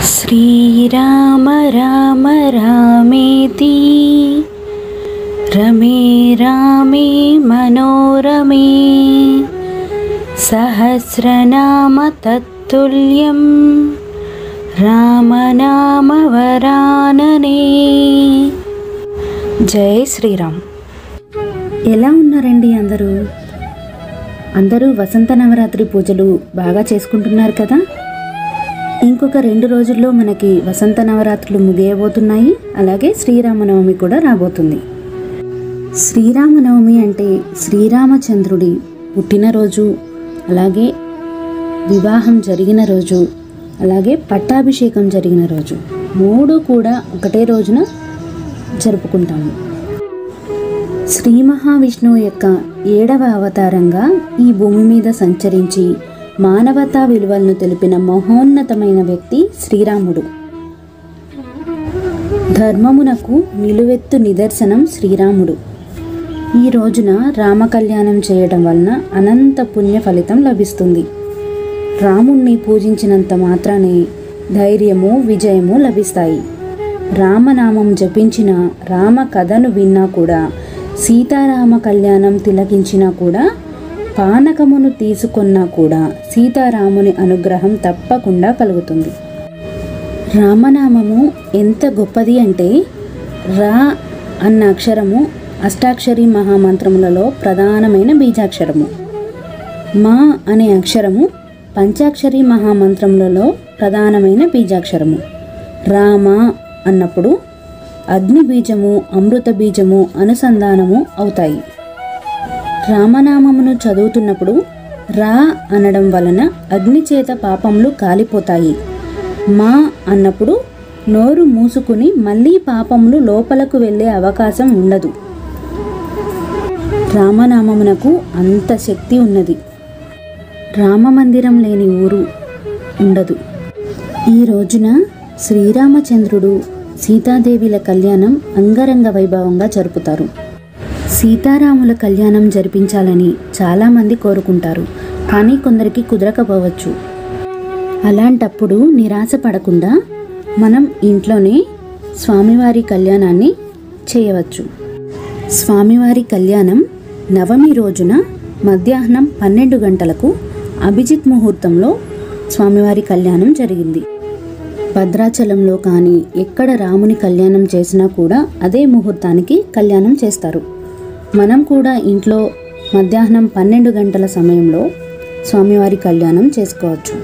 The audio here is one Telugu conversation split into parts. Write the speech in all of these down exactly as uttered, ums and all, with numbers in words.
श्रीराम राम रामेति रमे रामे मनोरमे सहस्रनाम तत्तुल्यं रामनाम वरानने। జై శ్రీరామ్. ఎలా ఉన్నారండి అందరూ? అందరూ వసంత నవరాత్రి పూజలు బాగా చేసుకుంటున్నారు కదా. ఇంకొక రెండు రోజుల్లో మనకి వసంత నవరాత్రులు ముగియబోతున్నాయి. అలాగే శ్రీరామనవమి కూడా రాబోతుంది. శ్రీరామనవమి అంటే శ్రీరామచంద్రుడి పుట్టినరోజు, అలాగే వివాహం జరిగిన రోజు, అలాగే పట్టాభిషేకం జరిగిన రోజు, మూడు కూడా ఒకటే రోజున జరుపుకుంటాము. శ్రీ మహావిష్ణువు యొక్క ఏడవ అవతారంగా ఈ భూమి మీద సంచరించి మానవతా విలువలను తెలిపిన మహోన్నతమైన వ్యక్తి శ్రీరాముడు. ధర్మమునకు నిలువెత్తు నిదర్శనం శ్రీరాముడు. ఈ రోజున రామ కళ్యాణం చేయడం వలన అనంత పుణ్య ఫలితం లభిస్తుంది. రాముణ్ణి పూజించినంత మాత్రానే ధైర్యము, విజయము లభిస్తాయి. రామనామం జపించిన, రామ కథను విన్నా కూడా, సీతారామ కళ్యాణం తిలకించినా కూడా, పానకమును తీసుకున్నా కూడా సీతారాముని అనుగ్రహం తప్పకుండా కలుగుతుంది. రామనామము ఎంత గొప్పది అంటే, రా అన్న అక్షరము అష్టాక్షరి మహామంత్రములలో ప్రధానమైన బీజాక్షరము. మా అనే అక్షరము పంచాక్షరి మహామంత్రములలో ప్రధానమైన బీజాక్షరము. రామ అన్నప్పుడు అగ్ని బీజము, అమృత బీజము అనుసంధానము అవుతాయి. రామనామమును చదువుతున్నప్పుడు రా అనడం వలన అగ్ని చేత పాపములు కాలిపోతాయి. మా అన్నప్పుడు నోరు మూసుకుని మళ్ళీ పాపములు లోపలకు వెళ్ళే అవకాశం ఉండదు. రామనామమునకు అంత శక్తి ఉన్నది. రామమందిరం లేని ఊరు ఉండదు. ఈ రోజున శ్రీరామచంద్రుడు, సీతాదేవిల కళ్యాణం అంగరంగ వైభవంగా జరుపుతారు. సీతారాముల కళ్యాణం జరిపించాలని చాలామంది కోరుకుంటారు, కానీ కొందరికి కుదరకపోవచ్చు. అలాంటప్పుడు నిరాశ పడకుండా మనం ఇంట్లోనే స్వామివారి కళ్యాణాన్ని చేయవచ్చు. స్వామివారి కళ్యాణం నవమి రోజున మధ్యాహ్నం పన్నెండు గంటలకు అభిజిత్ ముహూర్తంలో స్వామివారి కళ్యాణం జరిగింది. భద్రాచలంలో కానీ ఎక్కడ రాముని కళ్యాణం చేసినా కూడా అదే ముహూర్తానికి కళ్యాణం చేస్తారు. మనం కూడా ఇంట్లో మధ్యాహ్నం పన్నెండు గంటల సమయంలో స్వామివారి కళ్యాణం చేసుకోవచ్చు.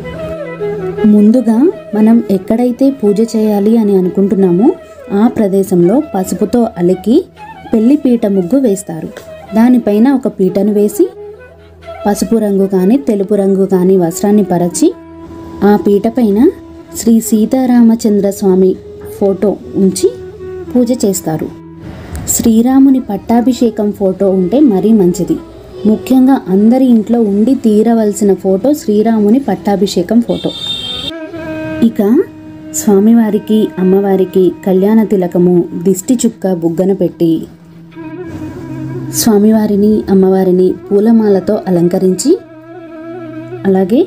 ముందుగా మనం ఎక్కడైతే పూజ చేయాలి అని అనుకుంటున్నామో ఆ ప్రదేశంలో పసుపుతో అలికి పెళ్లి పీట ముగ్గు వేస్తారు. దానిపైన ఒక పీటను వేసి పసుపు రంగు కానీ తెలుపు రంగు కానీ వస్త్రాన్ని పరచి ఆ పీట పైన శ్రీ సీతారామచంద్ర స్వామి ఫోటో ఉంచి పూజ చేస్తారు. శ్రీరాముని పట్టాభిషేకం ఫోటో ఉంటే మరీ మంచిది. ముఖ్యంగా అందరి ఇంట్లో ఉండి తీరవలసిన ఫోటో శ్రీరాముని పట్టాభిషేకం ఫోటో. ఇక స్వామివారికి, అమ్మవారికి కళ్యాణ తిలకము, దిష్టి చుక్క బుగ్గన పెట్టి స్వామివారిని, అమ్మవారిని పూలమాలతో అలంకరించి, అలాగే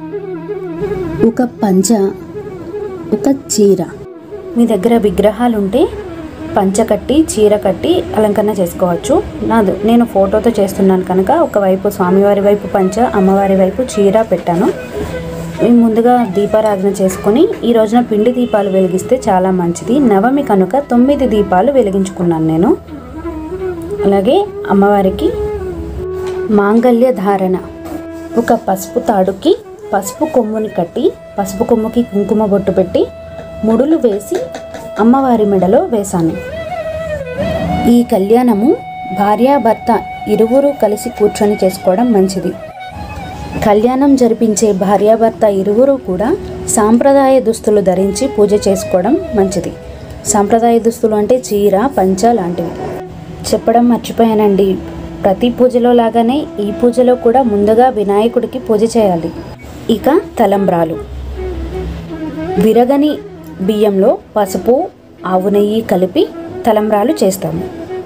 ఒక పంచ, ఒక చీర, మీ దగ్గర విగ్రహాలు ఉంటే పంచ కట్టి, చీర కట్టి అలంకరణ చేసుకోవచ్చు. నాదు నేను ఫోటోతో చేస్తున్నాను కనుక ఒకవైపు స్వామివారి వైపు పంచ, అమ్మవారి వైపు చీర పెట్టాను. మేము ముందుగా దీపారాధన చేసుకొని ఈ రోజున పిండి దీపాలు వెలిగిస్తే చాలా మంచిది. నవమి కనుక తొమ్మిది దీపాలు వెలిగించుకున్నాను నేను. అలాగే అమ్మవారికి మాంగళ్య ధారణ, ఒక పసుపు తాడుకి పసుపు కొమ్ముని కట్టి, పసుపు కొమ్ముకి కుంకుమ బొట్టు పెట్టి ముడులు వేసి అమ్మవారి మెడలో వేశాను. ఈ కళ్యాణము భార్యాభర్త ఇరువురు కలిసి కూర్చొని చేసుకోవడం మంచిది. కళ్యాణం జరిపించే భార్యాభర్త ఇరువురు కూడా సాంప్రదాయ దుస్తులు ధరించి పూజ చేసుకోవడం మంచిది. సాంప్రదాయ దుస్తులు అంటే చీర, పంచ లాంటివి. చెప్పడం మర్చిపోయానండి, ప్రతి పూజలో లాగానే ఈ పూజలో కూడా ముందుగా వినాయకుడికి పూజ చేయాలి. ఇక తలంబ్రాలు, విరగని బియ్యంలో పసుపు, ఆవు నెయ్యి కలిపి తలంబ్రాలు చేస్తాము.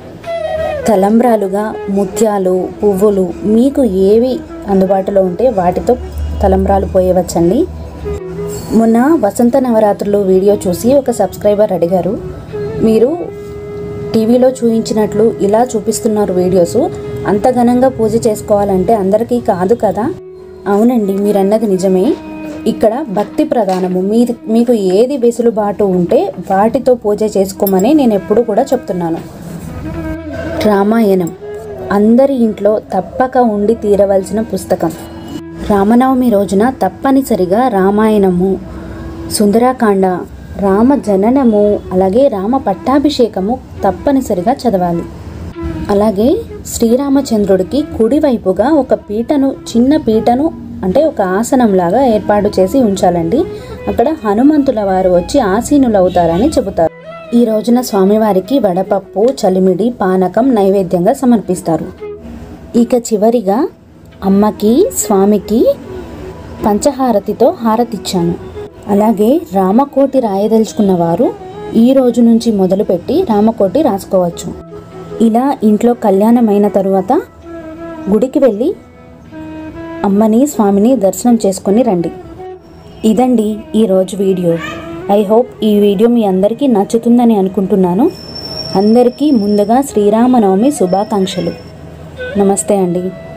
తలంబ్రాలుగా ముత్యాలు, పువ్వులు మీకు ఏవి అందుబాటులో ఉంటే వాటితో తలంబ్రాలు పోయవచ్చండి. మొన్న వసంత నవరాత్రులు వీడియో చూసి ఒక సబ్స్క్రైబర్ అడిగారు, మీరు టీవీలో చూపించినట్లు ఇలా చూపిస్తున్నారు వీడియోస్, అంత ఘనంగా పూజ చేసుకోవాలంటే అందరికీ కాదు కదా. అవునండి, మీరన్నది నిజమే. ఇక్కడ భక్తి ప్రధానము. మీ మీకు ఏది వెసులుబాటు ఉంటే వాటితో పూజ చేసుకోమని నేను ఎప్పుడు కూడా చెప్తున్నాను. రామాయణం అందరి ఇంట్లో తప్పక ఉండి తీరవలసిన పుస్తకం. రామనవమి రోజున తప్పనిసరిగా రామాయణము, సుందరాకాండ, రామ జననము, అలాగే రామ పట్టాభిషేకము తప్పనిసరిగా చదవాలి. అలాగే శ్రీరామచంద్రుడికి కుడివైపుగా ఒక పీటను, చిన్న పీటను అంటే ఒక ఆసనంలాగా ఏర్పాటు చేసి ఉంచాలండి. అక్కడ హనుమంతుల వారు వచ్చి ఆసీనులవుతారని చెబుతారు. ఈ రోజున స్వామివారికి వడపప్పు, చలిమిడి, పానకం నైవేద్యంగా సమర్పిస్తారు. ఇక చివరిగా అమ్మకి, స్వామికి పంచహారతితో హారతిచ్చాను. అలాగే రామకోటి రాయదలుచుకున్న వారు ఈ రోజు నుంచి మొదలుపెట్టి రామకోటి రాసుకోవచ్చు. ఇలా ఇంట్లో కళ్యాణమైన తరువాత గుడికి వెళ్ళి అమ్మని, స్వామిని దర్శనం చేసుకొని రండి. ఇదండి ఈరోజు వీడియో. ఐ హోప్ ఈ వీడియో మీ అందరికీ నచ్చుతుందని అనుకుంటున్నాను. అందరికీ ముందుగా శ్రీరామనవమి శుభాకాంక్షలు. నమస్తే అండి.